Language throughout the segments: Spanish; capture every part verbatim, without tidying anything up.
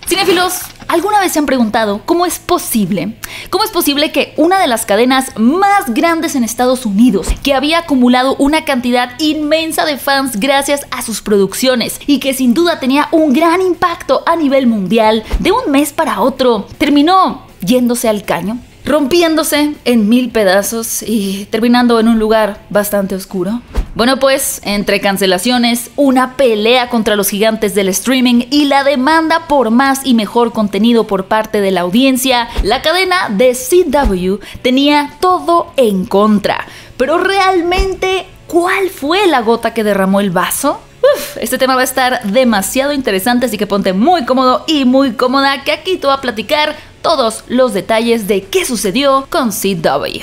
Cinéfilos, ¿alguna vez se han preguntado cómo es posible? ¿Cómo es posible que una de las cadenas más grandes en Estados Unidos, que había acumulado una cantidad inmensa de fans gracias a sus producciones y que sin duda tenía un gran impacto a nivel mundial, de un mes para otro, terminó yéndose al caño? Rompiéndose en mil pedazos y terminando en un lugar bastante oscuro. Bueno, pues, entre cancelaciones, una pelea contra los gigantes del streaming y la demanda por más y mejor contenido por parte de la audiencia, la cadena de C W tenía todo en contra. Pero realmente, ¿cuál fue la gota que derramó el vaso? Uf, este tema va a estar demasiado interesante, así que ponte muy cómodo y muy cómoda, que aquí te voy a platicar todos los detalles de qué sucedió con C W.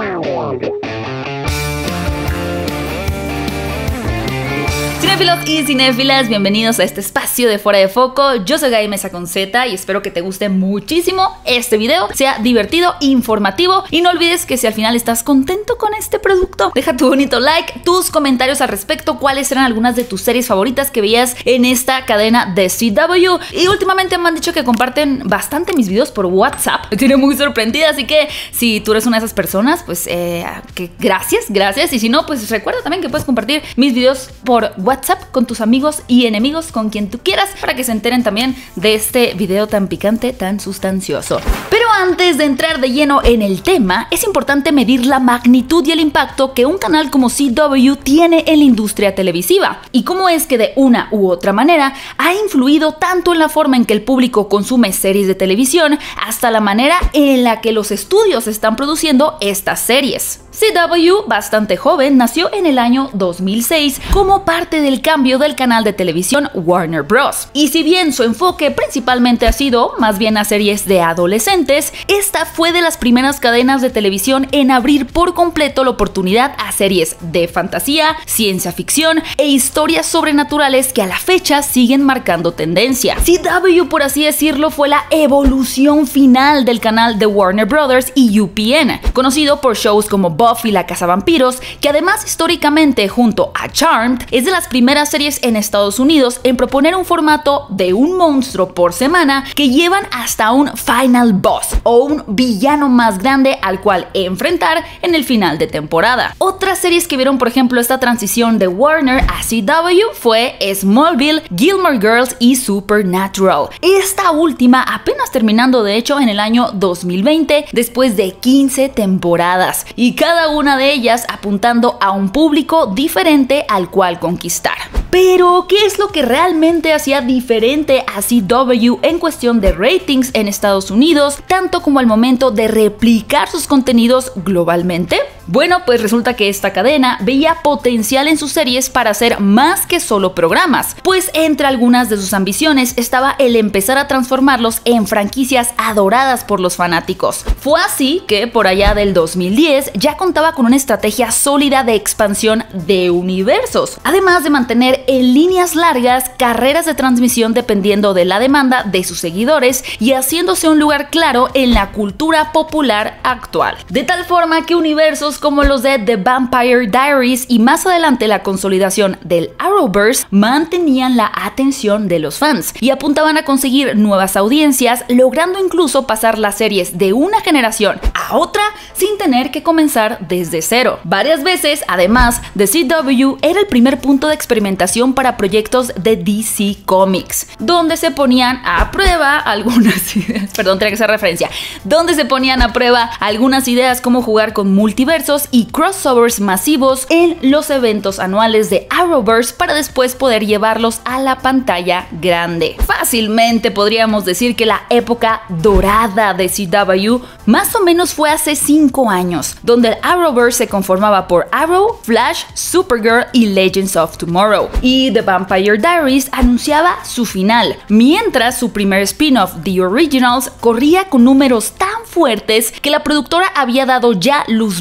Cinéfilos y cinéfilas, bienvenidos a este espacio de Fuera de Foco. Yo soy Gaby Mesa con Z y espero que te guste muchísimo este video, sea divertido, informativo, y no olvides que si al final estás contento con este producto, deja tu bonito like, tus comentarios al respecto, cuáles eran algunas de tus series favoritas que veías en esta cadena de C W. Y últimamente me han dicho que comparten bastante mis videos por WhatsApp, me tiene muy sorprendida, así que si tú eres una de esas personas, pues eh, que gracias, gracias, y si no, pues recuerda también que puedes compartir mis videos por WhatsApp WhatsApp con tus amigos y enemigos, con quien tú quieras, para que se enteren también de este video tan picante, tan sustancioso. Pero antes de entrar de lleno en el tema, es importante medir la magnitud y el impacto que un canal como C W tiene en la industria televisiva y cómo es que de una u otra manera ha influido tanto en la forma en que el público consume series de televisión hasta la manera en la que los estudios están produciendo estas series. C W, bastante joven, nació en el año dos mil seis como parte del cambio del canal de televisión Warner Bros. Y si bien su enfoque principalmente ha sido más bien a series de adolescentes, esta fue de las primeras cadenas de televisión en abrir por completo la oportunidad a series de fantasía, ciencia ficción e historias sobrenaturales que a la fecha siguen marcando tendencia. C W, por así decirlo, fue la evolución final del canal de Warner Brothers y U P N, conocido por shows como Buffy la Cazavampiros, que además históricamente junto a Charmed es de las primeras series en Estados Unidos en proponer un formato de un monstruo por semana que llevan hasta un final boss o un villano más grande al cual enfrentar en el final de temporada. Otras series que vieron, por ejemplo, esta transición de Warner a C W fue Smallville, Gilmore Girls y Supernatural. Esta última apenas terminando de hecho en el año dos mil veinte después de quince temporadas, y cada cada una de ellas apuntando a un público diferente al cual conquistar. Pero, ¿qué es lo que realmente hacía diferente a C W en cuestión de ratings en Estados Unidos, tanto como al momento de replicar sus contenidos globalmente? Bueno, pues resulta que esta cadena veía potencial en sus series para hacer más que solo programas, pues entre algunas de sus ambiciones estaba el empezar a transformarlos en franquicias adoradas por los fanáticos. Fue así que por allá del dos mil diez ya contaba con una estrategia sólida de expansión de universos, además de mantener en líneas largas carreras de transmisión dependiendo de la demanda de sus seguidores y haciéndose un lugar claro en la cultura popular actual. De tal forma que universos como los de The Vampire Diaries y más adelante la consolidación del Arrowverse mantenían la atención de los fans y apuntaban a conseguir nuevas audiencias, logrando incluso pasar las series de una generación a otra sin tener que comenzar desde cero. Varias veces, además, The C W era el primer punto de experimentación para proyectos de D C Comics, donde se ponían a prueba algunas ideas, perdón, tenía que hacer referencia, donde se ponían a prueba algunas ideas como jugar con multiversos y crossovers masivos en los eventos anuales de Arrowverse para después poder llevarlos a la pantalla grande. Fácilmente podríamos decir que la época dorada de C W más o menos fue hace cinco años, donde el Arrowverse se conformaba por Arrow, Flash, Supergirl y Legends of Tomorrow, y The Vampire Diaries anunciaba su final, mientras su primer spin-off, The Originals, corría con números tan fuertes que la productora había dado ya luz verde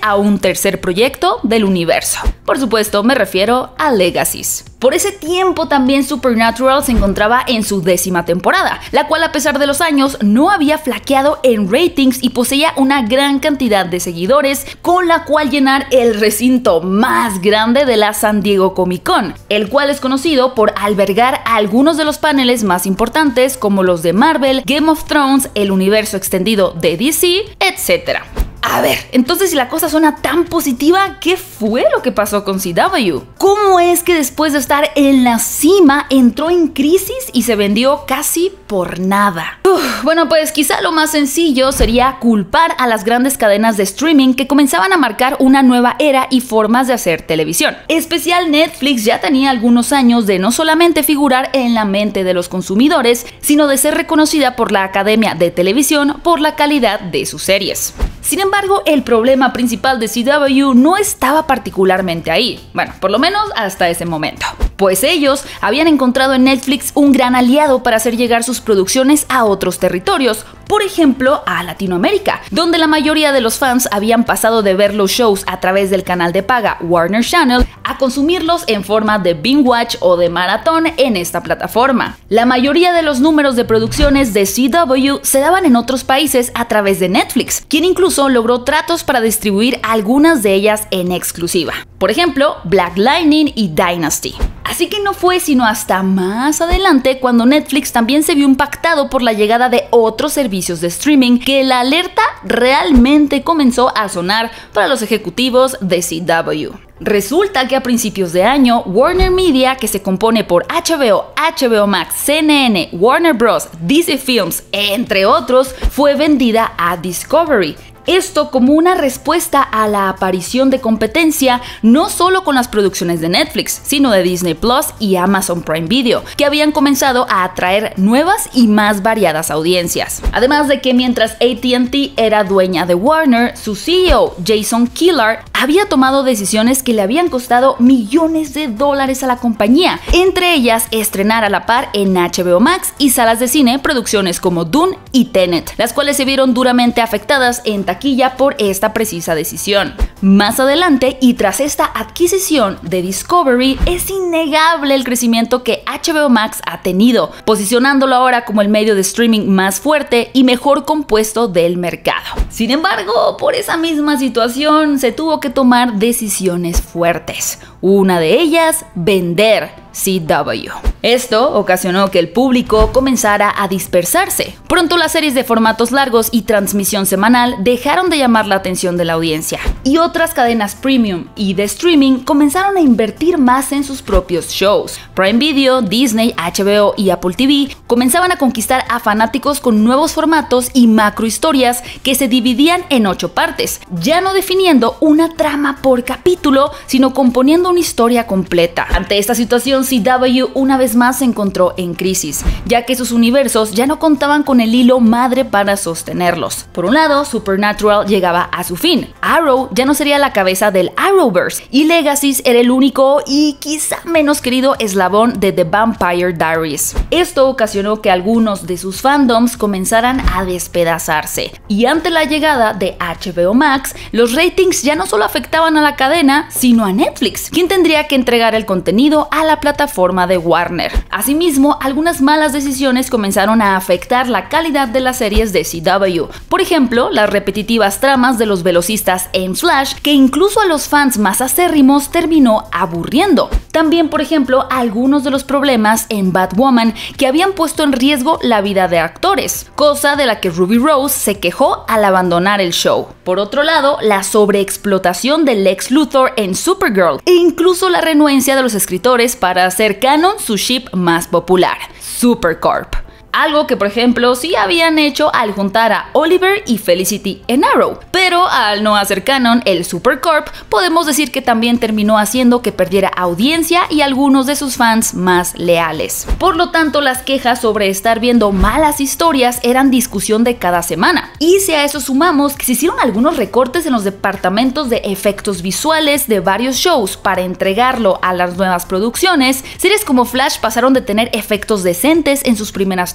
a un tercer proyecto del universo. Por supuesto, me refiero a Legacies. Por ese tiempo también Supernatural se encontraba en su décima temporada, la cual a pesar de los años no había flaqueado en ratings y poseía una gran cantidad de seguidores, con la cual llenar el recinto más grande de la San Diego Comic Con, el cual es conocido por albergar algunos de los paneles más importantes como los de Marvel, Game of Thrones, el universo extendido de D C, etcétera. A ver, entonces si la cosa suena tan positiva, ¿qué fue lo que pasó con C W? ¿Cómo es que después de estar en la cima entró en crisis y se vendió casi por nada? Uf, bueno, pues quizá lo más sencillo sería culpar a las grandes cadenas de streaming que comenzaban a marcar una nueva era y formas de hacer televisión. Especial Netflix ya tenía algunos años de no solamente figurar en la mente de los consumidores, sino de ser reconocida por la Academia de Televisión por la calidad de sus series. Sin embargo, el problema principal de C W no estaba particularmente ahí, bueno, por lo menos hasta ese momento, pues ellos habían encontrado en Netflix un gran aliado para hacer llegar sus producciones a otros territorios, por ejemplo a Latinoamérica, donde la mayoría de los fans habían pasado de ver los shows a través del canal de paga Warner Channel a consumirlos en forma de binge watch o de maratón en esta plataforma. La mayoría de los números de producciones de C W se daban en otros países a través de Netflix, quien incluso logró tratos para distribuir algunas de ellas en exclusiva. Por ejemplo, Black Lightning y Dynasty. Así que no fue sino hasta más adelante cuando Netflix también se vio impactado por la llegada de otros servicios de streaming que la alerta realmente comenzó a sonar para los ejecutivos de C W. Resulta que a principios de año, Warner Media, que se compone por H B O, H B O Max, C N N, Warner Bros., D C Films, entre otros, fue vendida a Discovery. Esto como una respuesta a la aparición de competencia no solo con las producciones de Netflix, sino de Disney Plus y Amazon Prime Video, que habían comenzado a atraer nuevas y más variadas audiencias. Además de que mientras A T and T era dueña de Warner, su C E O, Jason Kilar, había tomado decisiones que le habían costado millones de dólares a la compañía, entre ellas estrenar a la par en H B O Max y salas de cine producciones como Dune y Tenet, las cuales se vieron duramente afectadas en taquilla por esta precisa decisión. Más adelante, y tras esta adquisición de Discovery, es innegable el crecimiento que H B O Max ha tenido, posicionándolo ahora como el medio de streaming más fuerte y mejor compuesto del mercado. Sin embargo, por esa misma situación se tuvo que tomar decisiones fuertes. Una de ellas, vender C W. Esto ocasionó que el público comenzara a dispersarse. Pronto las series de formatos largos y transmisión semanal dejaron de llamar la atención de la audiencia, y otras cadenas premium y de streaming comenzaron a invertir más en sus propios shows. Prime Video, Disney, H B O y Apple T V comenzaban a conquistar a fanáticos con nuevos formatos y macrohistorias que se dividían en ocho partes, ya no definiendo una trama por capítulo, sino componiendo una historia completa. Ante esta situación, C W una vez más se encontró en crisis, ya que sus universos ya no contaban con el hilo madre para sostenerlos. Por un lado, Supernatural llegaba a su fin, Arrow ya no sería la cabeza del Arrowverse, y Legacies era el único y quizá menos querido eslabón de The Vampire Diaries. Esto ocasionó que algunos de sus fandoms comenzaran a despedazarse, y ante la llegada de H B O Max, los ratings ya no solo afectaban a la cadena, sino a Netflix, quien tendría que entregar el contenido a la plataforma de Warner. Asimismo, algunas malas decisiones comenzaron a afectar la calidad de las series de C W. Por ejemplo, las repetitivas tramas de los velocistas en Flash, que incluso a los fans más acérrimos terminó aburriendo. También, por ejemplo, algunos de los problemas en Batwoman que habían puesto en riesgo la vida de actores, cosa de la que Ruby Rose se quejó al abandonar el show. Por otro lado, la sobreexplotación de Lex Luthor en Supergirl, e incluso la renuencia de los escritores para hacer canon su ship más popular, Supercorp. Algo que, por ejemplo, sí habían hecho al juntar a Oliver y Felicity en Arrow, pero al no hacer canon el Supercorp, podemos decir que también terminó haciendo que perdiera audiencia y algunos de sus fans más leales. Por lo tanto, las quejas sobre estar viendo malas historias eran discusión de cada semana. Y si a eso sumamos que se hicieron algunos recortes en los departamentos de efectos visuales de varios shows para entregarlo a las nuevas producciones, series como Flash pasaron de tener efectos decentes en sus primeras temporadas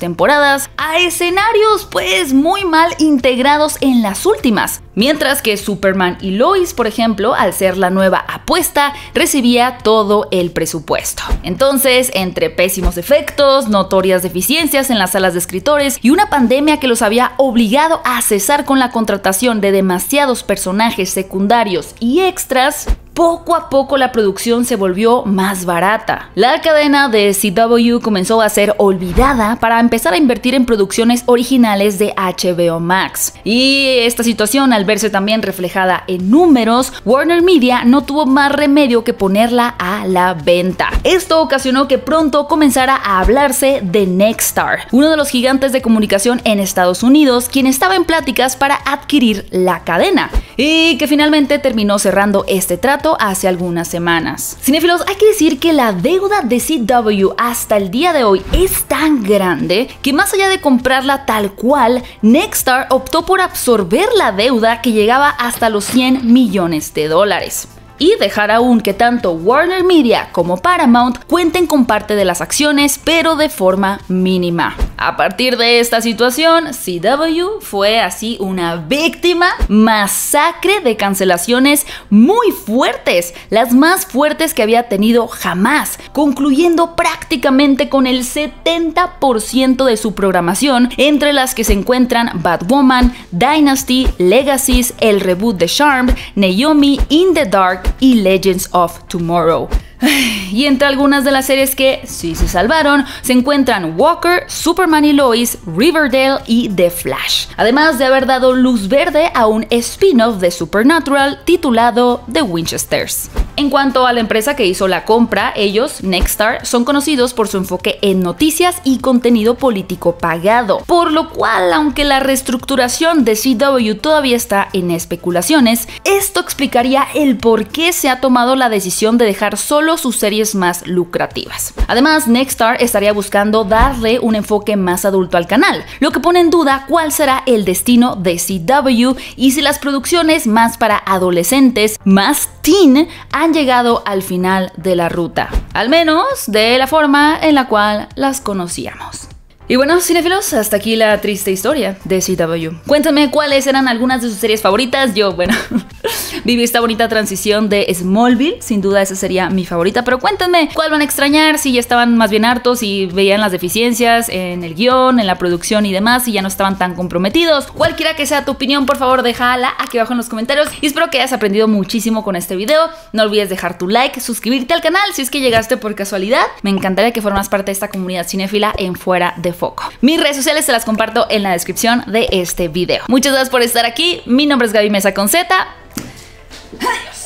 temporadas a escenarios pues muy mal integrados en las últimas. Mientras que Superman y Lois, por ejemplo, al ser la nueva apuesta, recibía todo el presupuesto. Entonces, entre pésimos efectos, notorias deficiencias en las salas de escritores y una pandemia que los había obligado a cesar con la contratación de demasiados personajes secundarios y extras, poco a poco la producción se volvió más barata. La cadena de C W comenzó a ser olvidada para empezar a invertir en producciones originales de H B O Max. Y esta situación, al verse también reflejada en números, Warner Media no tuvo más remedio que ponerla a la venta. Esto ocasionó que pronto comenzara a hablarse de Nexstar, uno de los gigantes de comunicación en Estados Unidos, quien estaba en pláticas para adquirir la cadena, y que finalmente terminó cerrando este trato hace algunas semanas. Cinéfilos, hay que decir que la deuda de C W hasta el día de hoy es tan grande que más allá de comprarla tal cual, Nexstar optó por absorber la deuda que llegaba hasta los cien millones de dólares. Y dejar aún que tanto Warner Media como Paramount cuenten con parte de las acciones, pero de forma mínima. A partir de esta situación, C W fue así una víctima masacre de cancelaciones muy fuertes, las más fuertes que había tenido jamás, concluyendo prácticamente con el setenta por ciento de su programación, entre las que se encuentran Batwoman, Dynasty, Legacies, el reboot de Charmed, Naomi, In the Dark y Legends of Tomorrow. Y entre algunas de las series que sí se salvaron se encuentran Walker, Superman y Lois, Riverdale y The Flash, además de haber dado luz verde a un spin-off de Supernatural titulado The Winchesters. En cuanto a la empresa que hizo la compra, ellos, Nexstar, son conocidos por su enfoque en noticias y contenido político pagado, por lo cual, aunque la reestructuración de C W todavía está en especulaciones, esto explicaría el por qué se ha tomado la decisión de dejar solo sus series más lucrativas. Además, Nexstar estaría buscando darle un enfoque más adulto al canal, lo que pone en duda cuál será el destino de C W y si las producciones más para adolescentes, más teen, han llegado al final de la ruta, al menos de la forma en la cual las conocíamos. Y bueno, cinéfilos, hasta aquí la triste historia de C W. Cuéntenme cuáles eran algunas de sus series favoritas. Yo, bueno, viví esta bonita transición de Smallville, sin duda esa sería mi favorita, pero cuéntenme cuál van a extrañar, si ya estaban más bien hartos y veían las deficiencias en el guión, en la producción y demás, y ya no estaban tan comprometidos. Cualquiera que sea tu opinión, por favor déjala aquí abajo en los comentarios, y espero que hayas aprendido muchísimo con este video. No olvides dejar tu like, suscribirte al canal si es que llegaste por casualidad. Me encantaría que formas parte de esta comunidad cinéfila en Fuera de Foco. Mis redes sociales te las comparto en la descripción de este video. Muchas gracias por estar aquí. Mi nombre es Gaby Mesa con Z. Adiós.